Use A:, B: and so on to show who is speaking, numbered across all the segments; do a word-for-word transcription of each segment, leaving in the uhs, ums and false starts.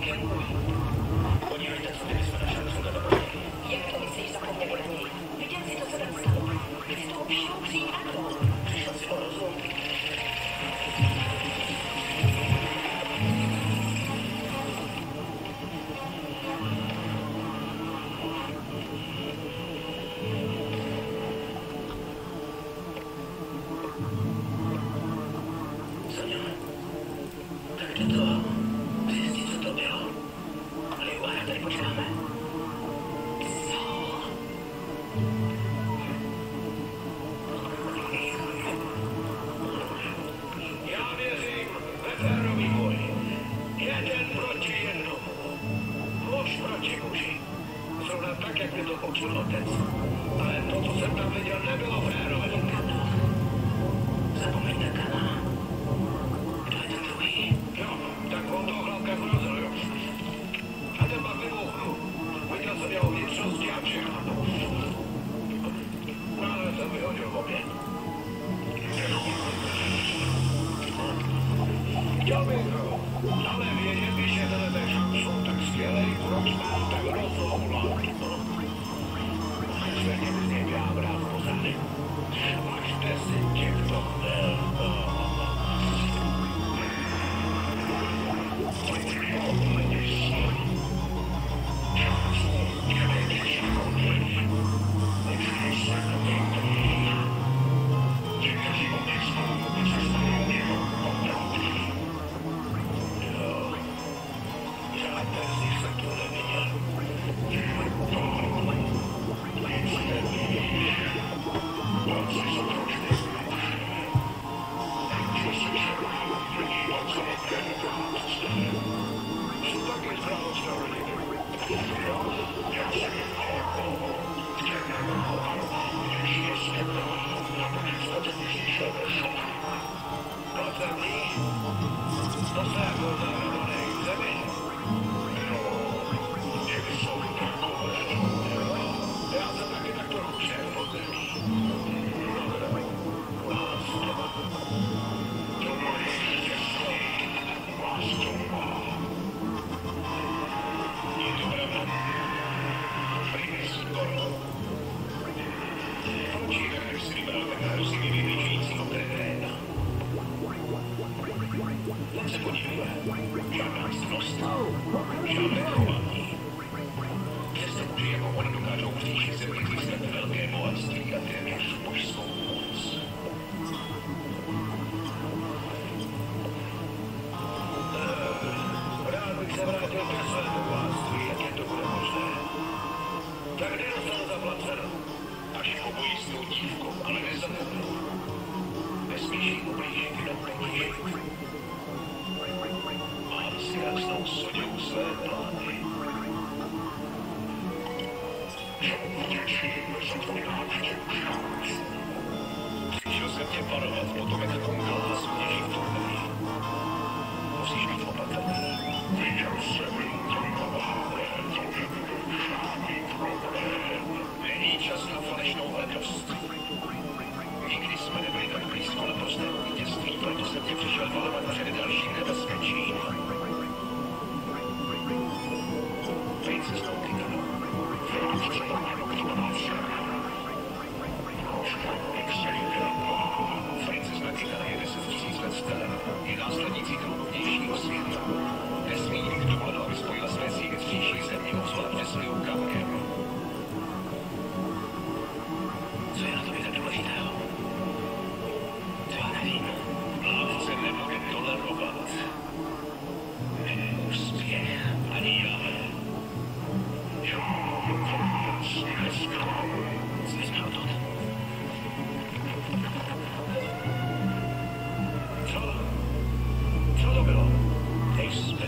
A: Face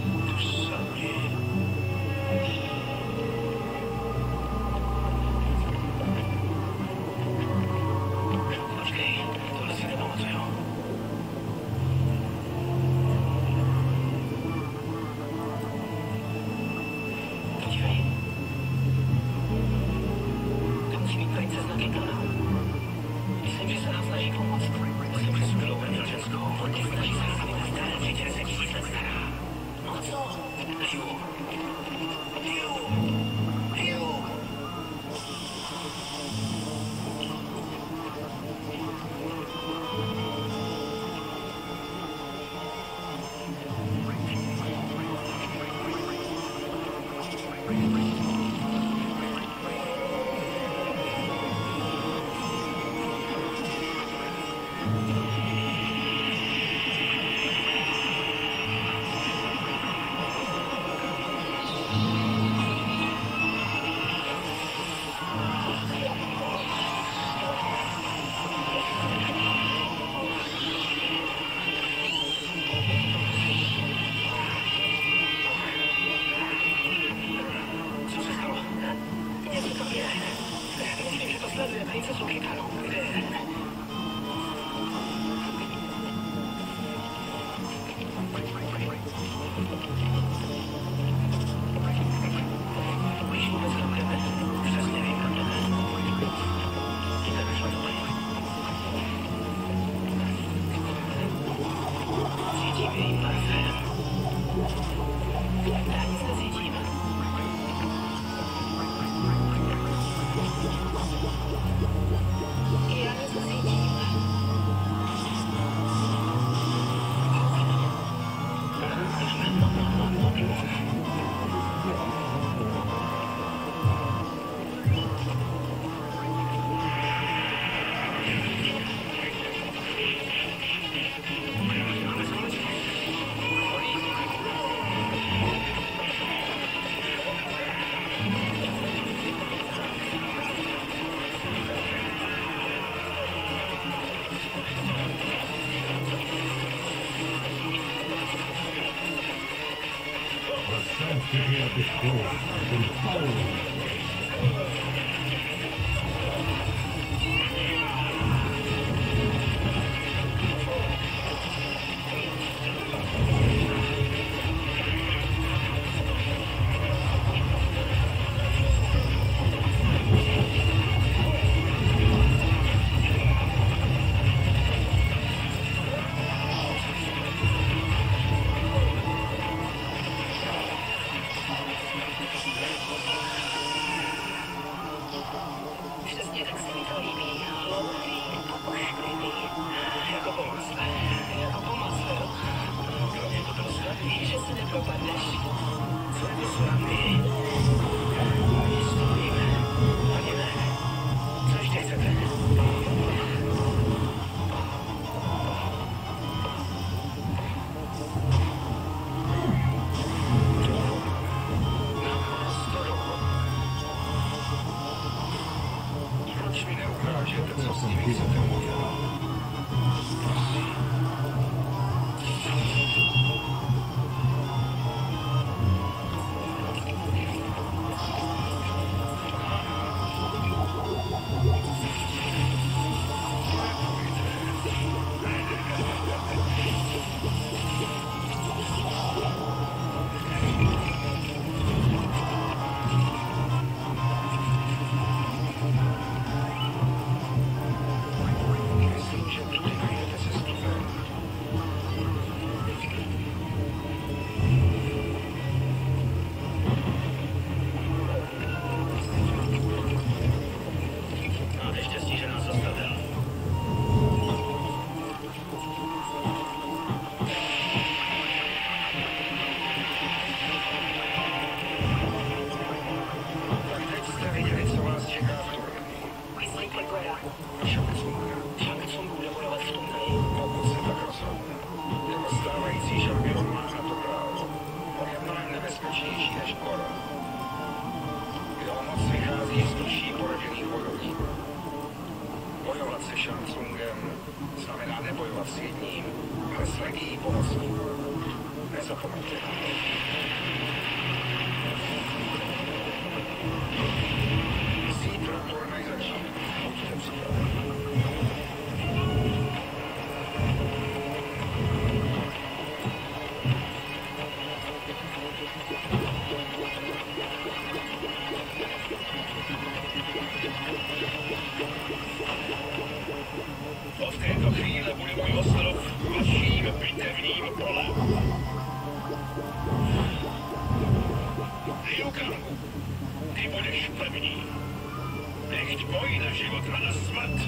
A: Ty budeš pevný. Nechť boj na život a na smrt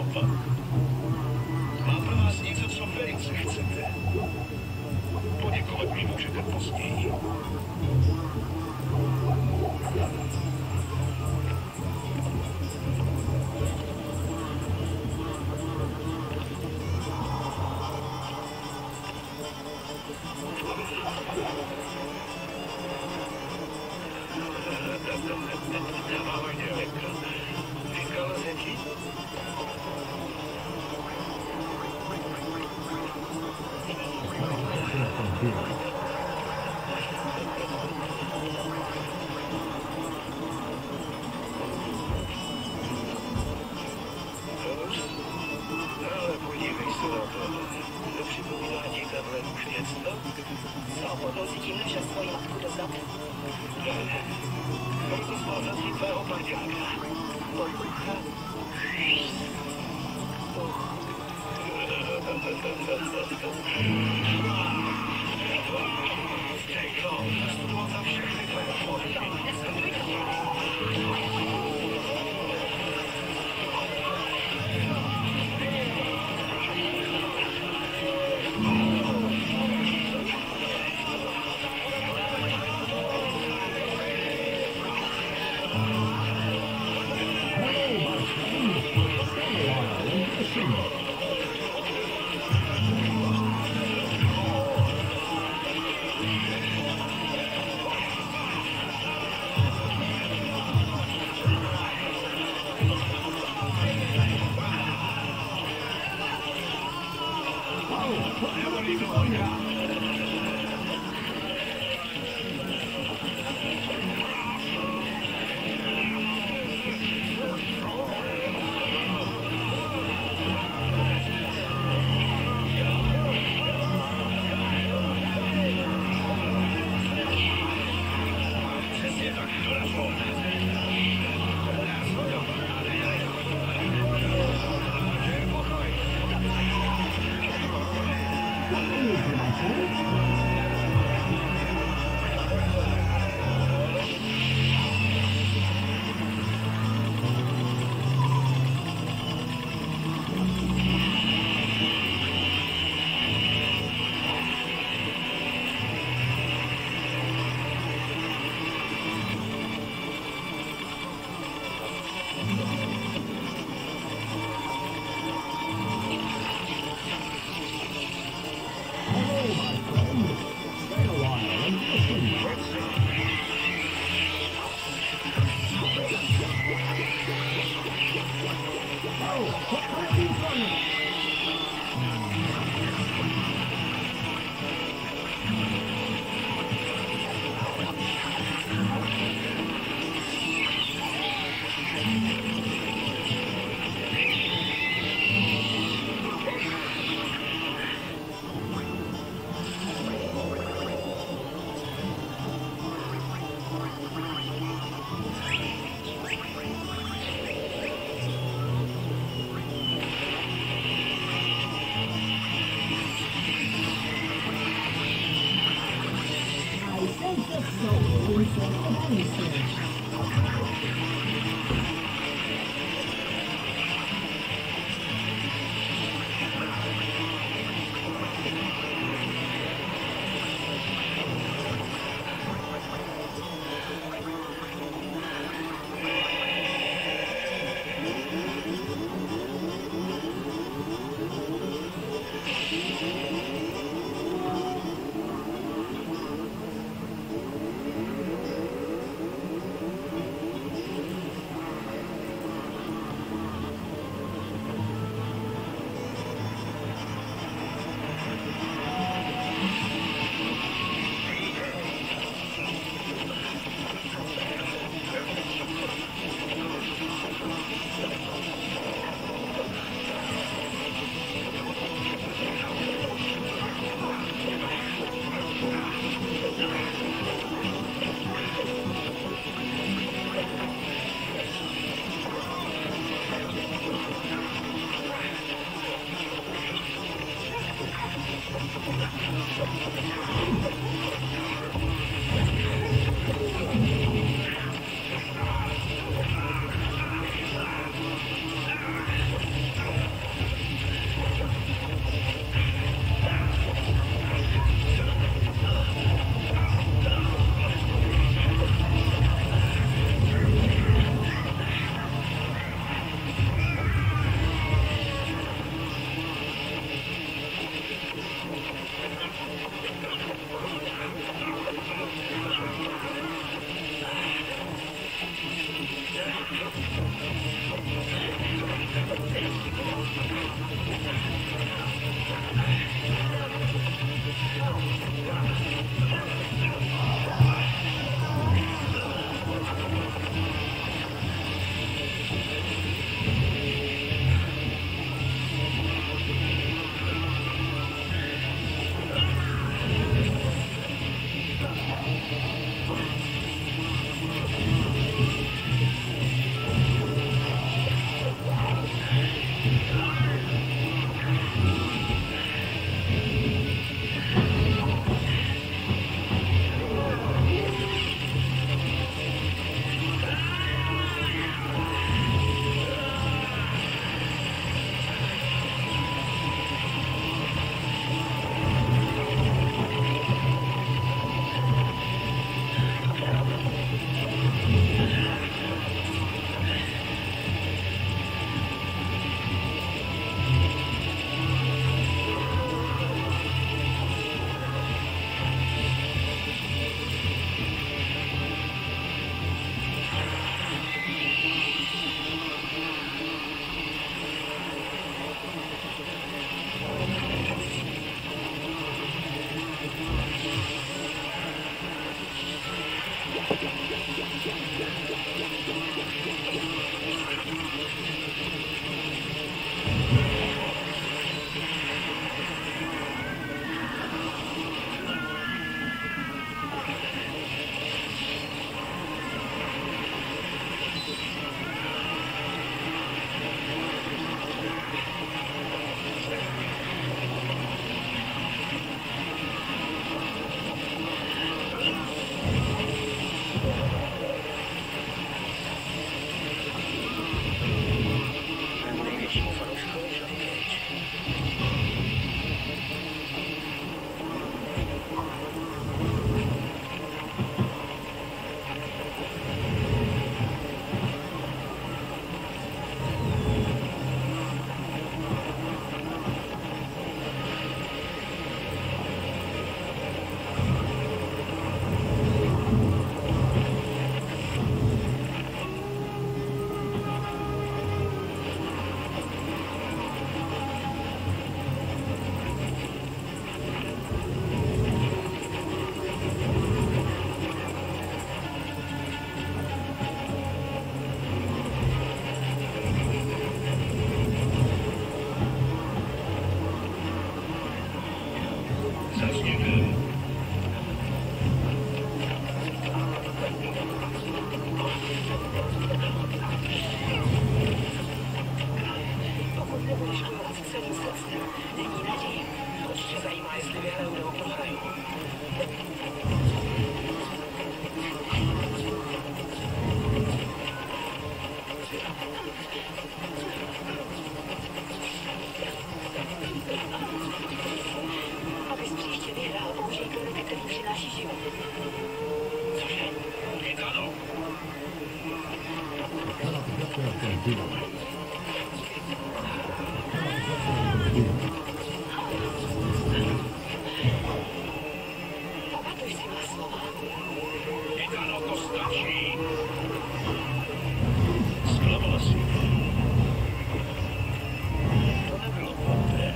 A: Evropa. Mám pro vás něco, co velice chcete. Poděkovat mi můžete později. Italo, to stačí. Zklamal si. To nebylo dobré.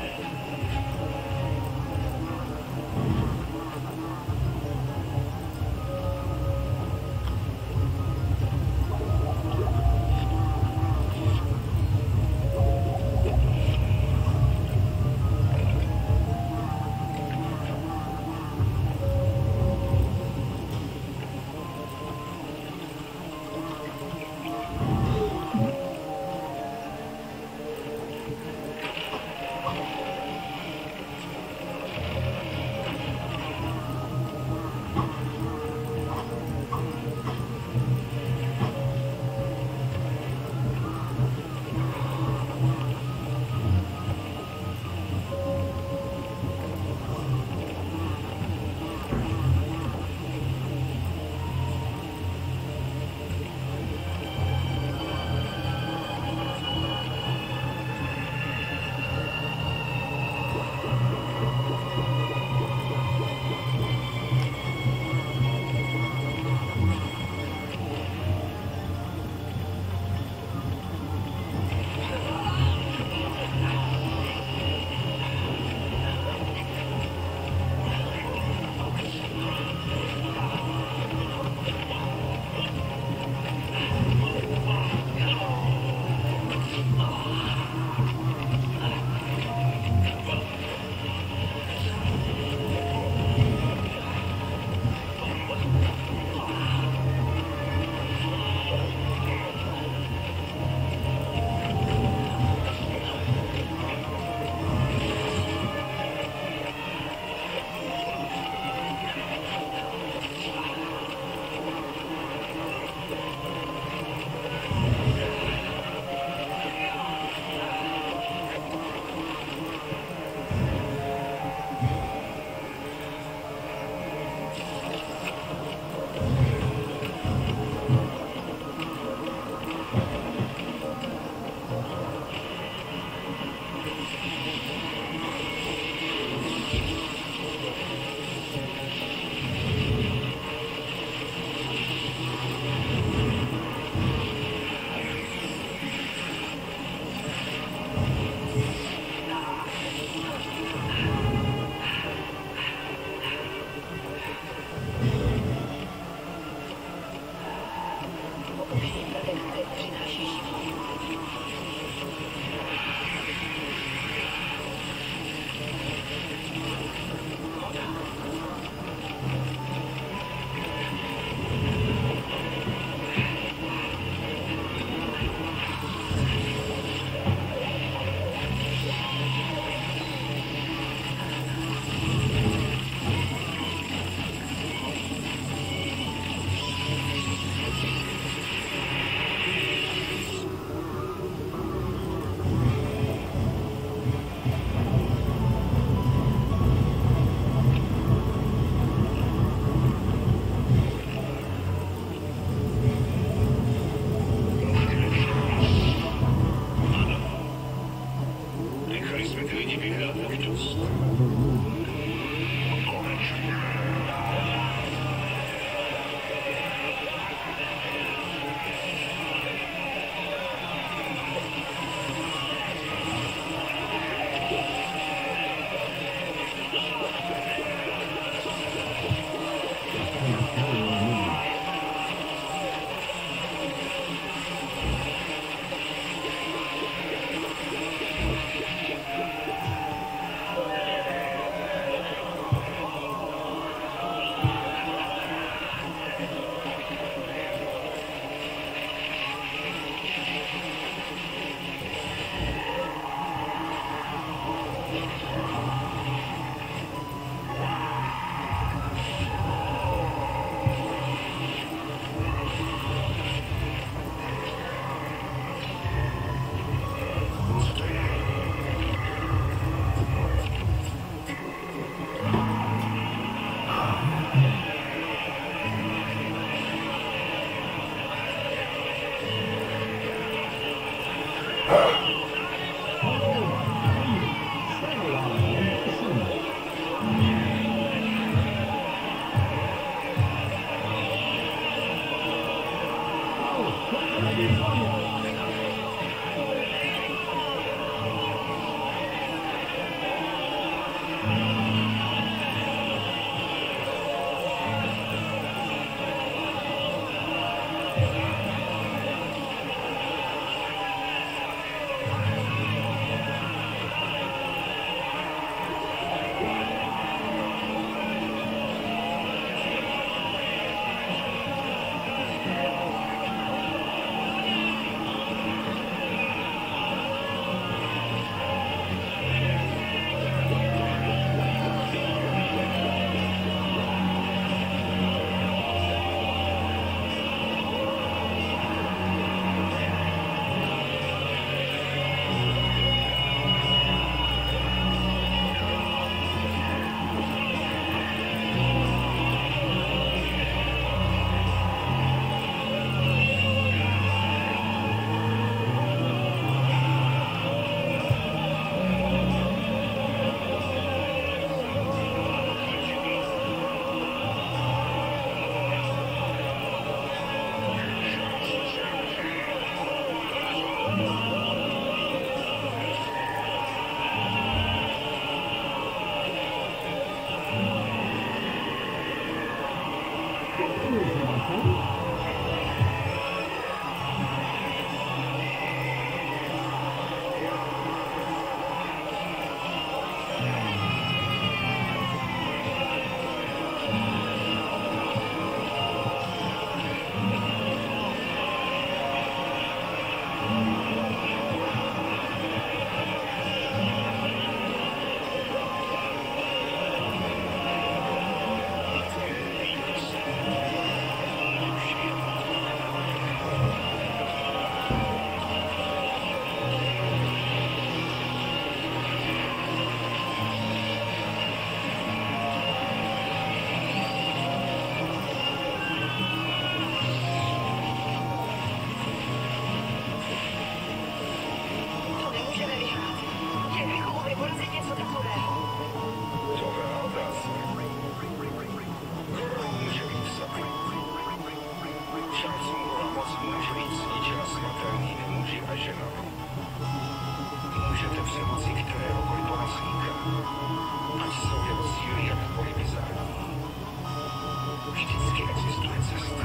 A: moci kteréhokoliv pomocníka. Ať jsou jeho síly jakkoliv bizarní. Vždycky existuje cesta.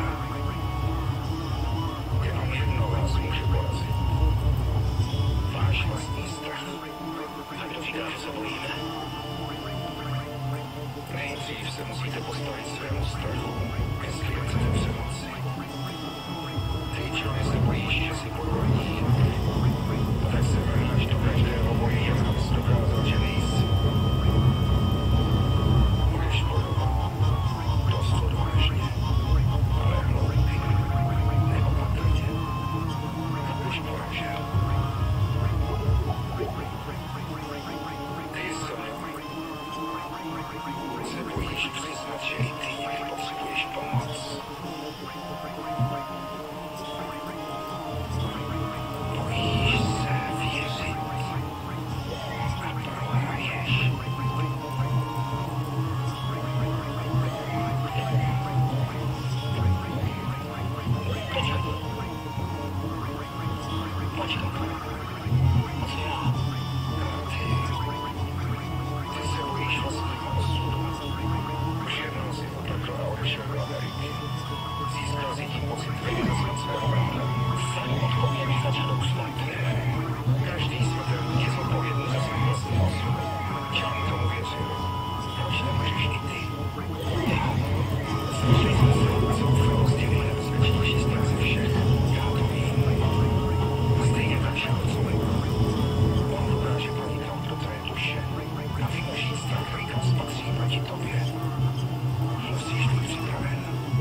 A: Jenom jedno vás může porazit. Váš vlastní strach. A kdo říká, že se bojíme? Nejdřív se musíte postavit svému strachu, jestli je chcete přemoci. Ty člověk se bojíš, že si podvolí. Tak se vrhneš do každého boji, jen abys dokázal, že nejsi. Budeš bojovat. Dost odvážně. Ale hloupý. Neopatrně. A budeš poražen. Ty se bojíš přiznat, že i ty někdy potřebuješ pomoc. Bojíš se věřit a prohraješ. Počkej. Co já? Ty. Ty se bojíš vlastního osudu. Už jednou si utekl a odešel do Ameriky. Získal si tím pocit vejdy na svět svého bratra. Sám odpovědný za řadou smrt. Každý smrtelník je zodpovědný za svůj vlastní osud. Čím tomu věřil? Proč nemůžeš i ty? Ty. Snažili jsme se a zoufalost je nejnebezpečnější strach ze všech. Já to vím. Stejně tak člověk. On dokáže proniknout do tvé duše a využít strach, který tam spatří proti tobě. Musíš být připraven.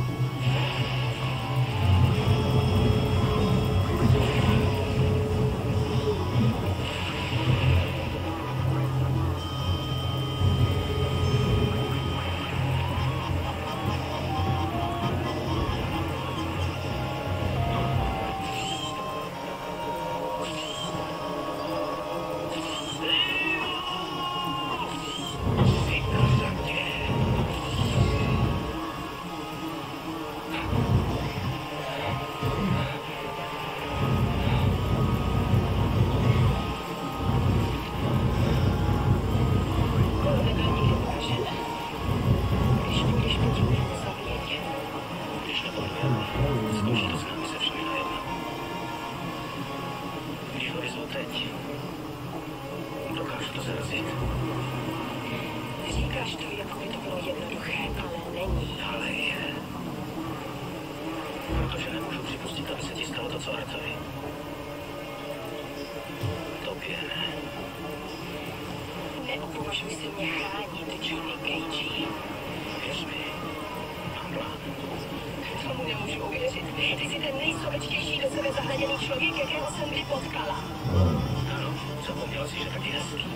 B: Říkáš to, jako by to bylo jednoduché, ale není.
A: Ale je. Protože nemůžu připustit, aby se ti stalo to, co Artovi. Tobě ne.
B: Neopovažuj se mě chránit, Johnny Cage.
A: Věř mi. Mám plán.
B: Tomu nemůžu uvěřit. Ty jsi ten nejsovečtější do sebe zahleděný člověk, jakého jsem kdy potkala.
A: Ano, zapomněla si, že taky hezký.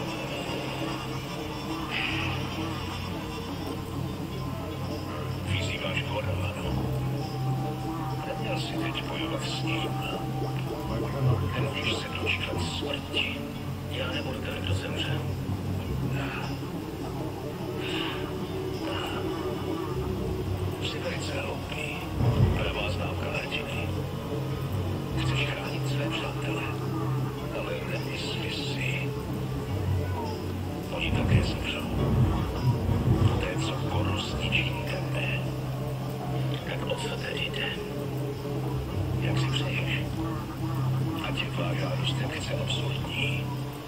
A: Vyzýváš Gorana. Neměl si teď bojovat s ním. Nemůžeš se dočkat smrti. Já nebudu ten, kdo zemře. Jsi velice hloupý. Pravá známka hrdiny. Chceš chránit své přátele, ale nemyslí si. Oni také zemřou. Poté, co Goru zničí tebe. Tak o co tedy jde? Jak si přeješ? Ať je tvá žádost jak chce absurdní.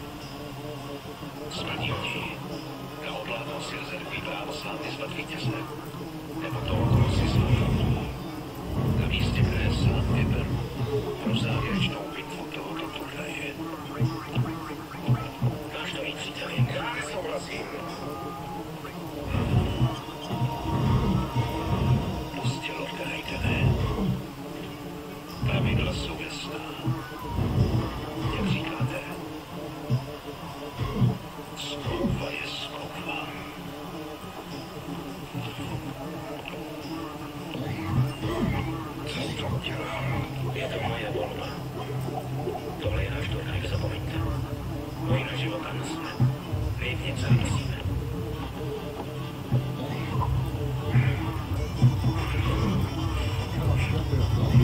A: Splnil ti. Neodládal si rezervují právo sám vyzvat vítěze. Nebo to, koho si zvládl. Na místě, které sám vyberu pro závěrečnou bitvu tohoto turnaje. Máš to jít, příteli? Já nesouhlasím. Prostě Lorda Raidene. Pravidla jsou jasná. Jak říkáte, smlouva je smlouva. Co to dělám? Je to moje volba. Tohle je náš turnaj, zapomeňte. Vojna života na smrt. My v něco musíme.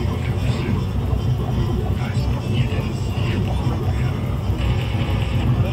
A: Alespoň jeden z nich pochopil.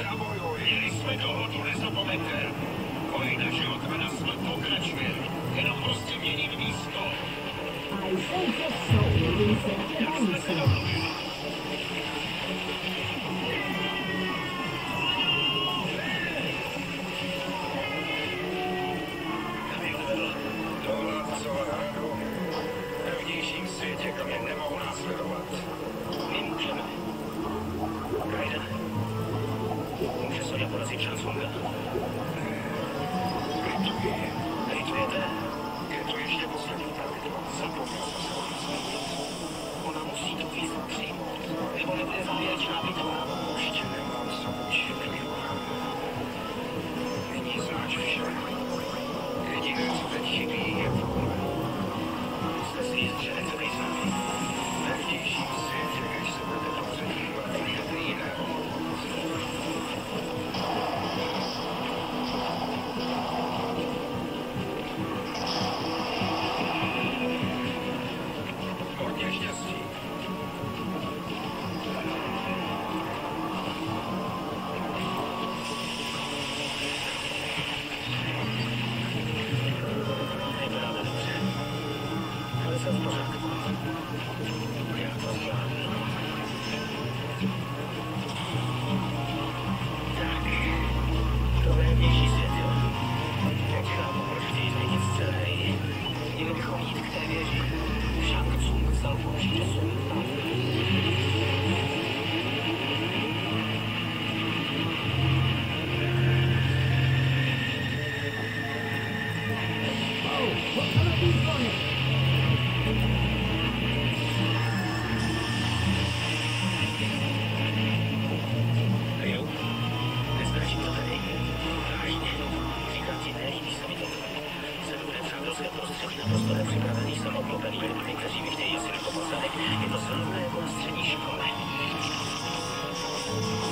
A: Zabojuj! Měli jsme dohodu, nezapomeňte! Boj na život a na smrt pokračuje. Jenom prostě měním místo.
C: I sense a soul reset
A: Jak jsme se domluvili? Dohledcova hradu. V vnějším světě, kam je nemohu následovat.
B: My můžeme. Raiden. Může Sonya porazit Shansonga.
A: Lituji.
B: Litujete?
A: Je to ještě poslední pravidlo. Zapomněl jsem se o ní zmínit.
B: Ona musí tu výzvu přijmout. Nebo nebude závěrečná bitva.
A: Ještě nemám samoučitlivu. Nyní znáš vše. Jediné, co teď chybí, je vůle.
B: Jste si jist, že nechcete jít s námi?
A: Ve vnějším světě, když se budete dobře dívat, najdete jiné. Hodně štěstí.
B: Vypadáte dobře. Ale jsem v pořádku. Já to zvládnu. Tak. Tohle je vnější svět, jo? Jak chápu, proč chtějí změnit scénérii. Měli bychom jít k té věži. Shang Tsung vzal určitě svůj plán.
C: Oh, what color is on it?
B: Jo? Nestračím to tady. Vážně. Říkám ti, nelíbí se mi to. Jsem bude přátelské prostředí naprosto nepřipravený, samoplopený lidmi, kteří mi chtějí asi jako posadek. Je to srovné jako na střední škole.